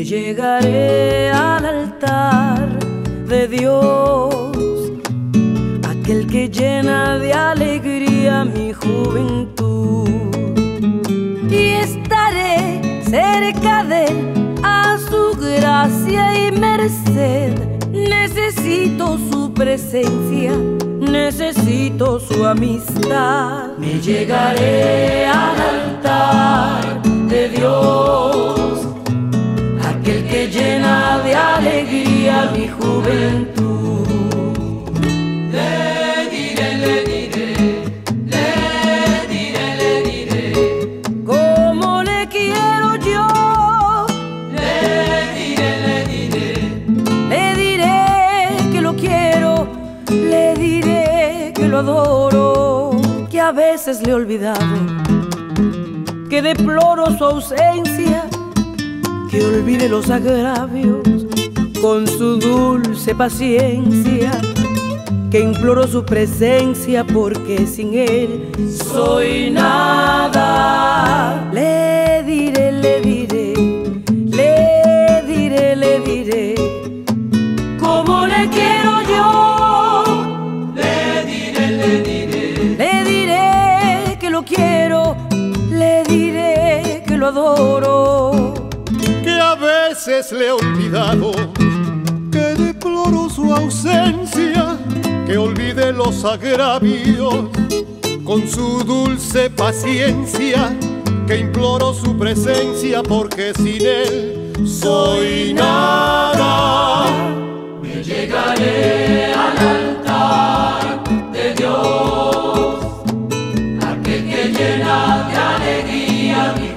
llegaré al altar de Dios, aquel que llena de alegría mi juventud, y estaré cerca de él a su gracia y merced. Necesito su presencia, necesito su amistad. Me llegaré al altar de Dios, aquel que llena de alegría mi juventud. Le diré, le diré, le diré, le diré cómo le quiero yo. Le diré, le diré, Le diré que lo quiero, le diré que lo adoro, que a veces le he olvidado, que deploro su ausencia, que olvide los agravios con su dulce paciencia, que imploro su presencia porque sin él soy nada. Le diré, le diré, le diré, le diré cómo le quiero yo. le diré, le diré, Le diré que lo quiero, le diré que lo adoro, que a veces le he olvidado, que deploro su ausencia, que olvide los agravios con su dulce paciencia, que imploro su presencia porque sin él soy nada. me llegaré al altar de Dios, aquel que llena de alegría mi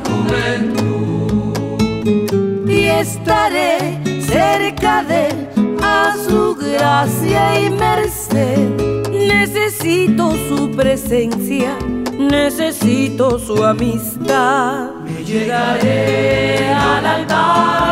juventud, y estaré cerca de él a su gracia y merced. Necesito su presencia, necesito su amistad. me llegaré al altar